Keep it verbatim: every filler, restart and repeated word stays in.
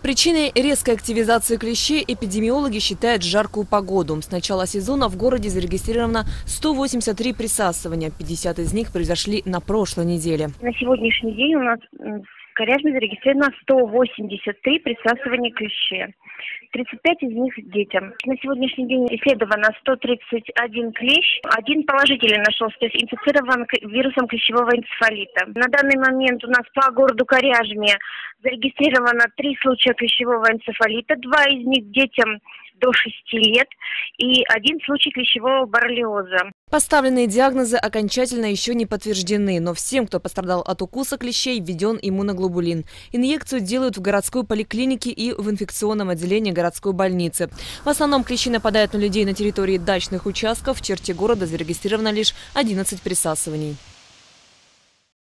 Причиной резкой активизации клещей эпидемиологи считают жаркую погоду. С начала сезона в городе зарегистрировано сто восемьдесят три присасывания. пятьдесят из них произошли на прошлой неделе. На сегодняшний день у нас в Коряжме зарегистрировано сто восемьдесят три присасывания клещей. тридцать пять из них детям. На сегодняшний день исследовано сто тридцать один клещ. Один положительный нашелся, то есть инфицирован вирусом клещевого энцефалита. На данный момент у нас по городу Коряжме зарегистрировано три случая клещевого энцефалита. Два из них детям до шести лет и один случай клещевого боррелиоза. Поставленные диагнозы окончательно еще не подтверждены, но всем, кто пострадал от укуса клещей, введен иммуноглобулин. Инъекцию делают в городской поликлинике и в инфекционном отделении городской больницы. В основном клещи нападают на людей на территории дачных участков. В черте города зарегистрировано лишь одиннадцать присасываний.